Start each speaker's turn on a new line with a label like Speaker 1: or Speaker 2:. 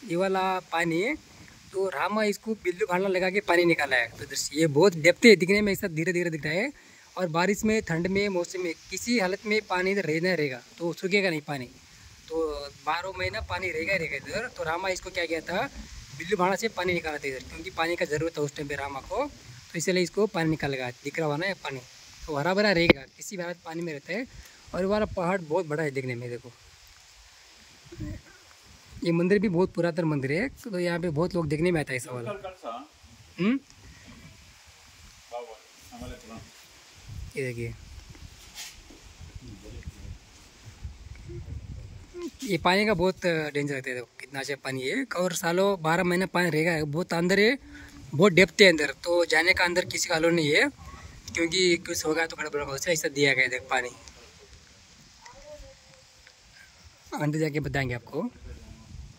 Speaker 1: ये वाला पानी तो रामा इसको बिल्लू भाला लगा के पानी निकाला है। तो ये बहुत डेप्थ है, दिखने में ऐसा धीरे धीरे दिख रहा है। और बारिश में, ठंड में, मौसम में किसी हालत में पानी इधर रहना रहेगा, तो सूखेगा नहीं पानी। तो 12 महीना पानी रहेगा ही रहेगा इधर। तो रामा इसको क्या किया था, बिल्लू भाड़ा से पानी निकाला था इधर, क्योंकि पानी का ज़रूरत था उस टाइम पे रामा को। तो इसलिए इसको पानी निकालेगा, दिख रहा हुआ ना ये पानी। तो हरा भरा रहेगा, किसी भी हालत पानी में रहता है। और हमारा पहाड़ बहुत बड़ा है देखने में, देखो। ये मंदिर भी बहुत पुरातन मंदिर है, तो यहाँ पे बहुत लोग देखने में आता है इस वाला। ये देखिए, ये पानी का बहुत डेंजर रहता है, देखो कितना अच्छा पानी है। और सालों 12 महीने पानी रहेगा, बहुत अंदर है, बहुत डेप्थ है अंदर। तो जाने का अंदर किसी का अलो नहीं है, क्योंकि कुछ होगा तो गड़बड़ होगा, ऐसा दिया गया है देख पानी। अंदर जाके बताएंगे आपको।